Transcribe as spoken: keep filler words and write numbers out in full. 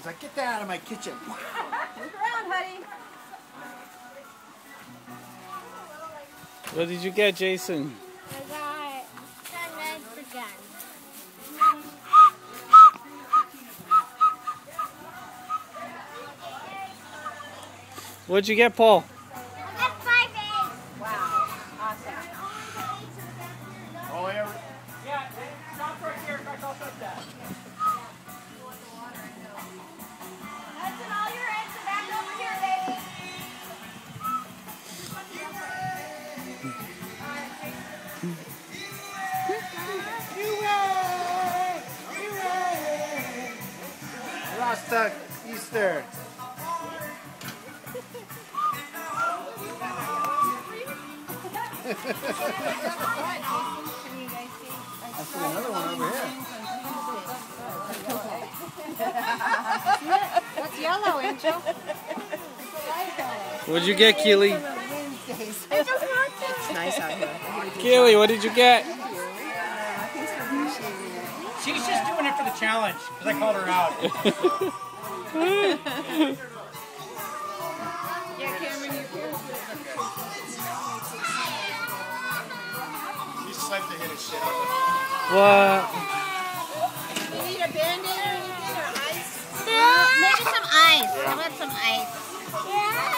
like, get that out of my kitchen. Look around, honey. What did you get, Jason? I got gun for gun. What'd you get, Paul? I got five eggs. Wow. Awesome. Oh, yeah. Yeah, stop right here. I call that. Hudson, all your eggs are back over here, baby. Rasta Easter. I see another one over here. That's yellow, Angel. What'd you get, Keely? It's nice out here. Keely, what did you get? She's just doing it for the challenge because I called her out. Yeah, Cameron, you're here. He slept to hit his shit. What? You need a Band-Aid or anything or ice? Maybe some ice. How about some ice? Yeah.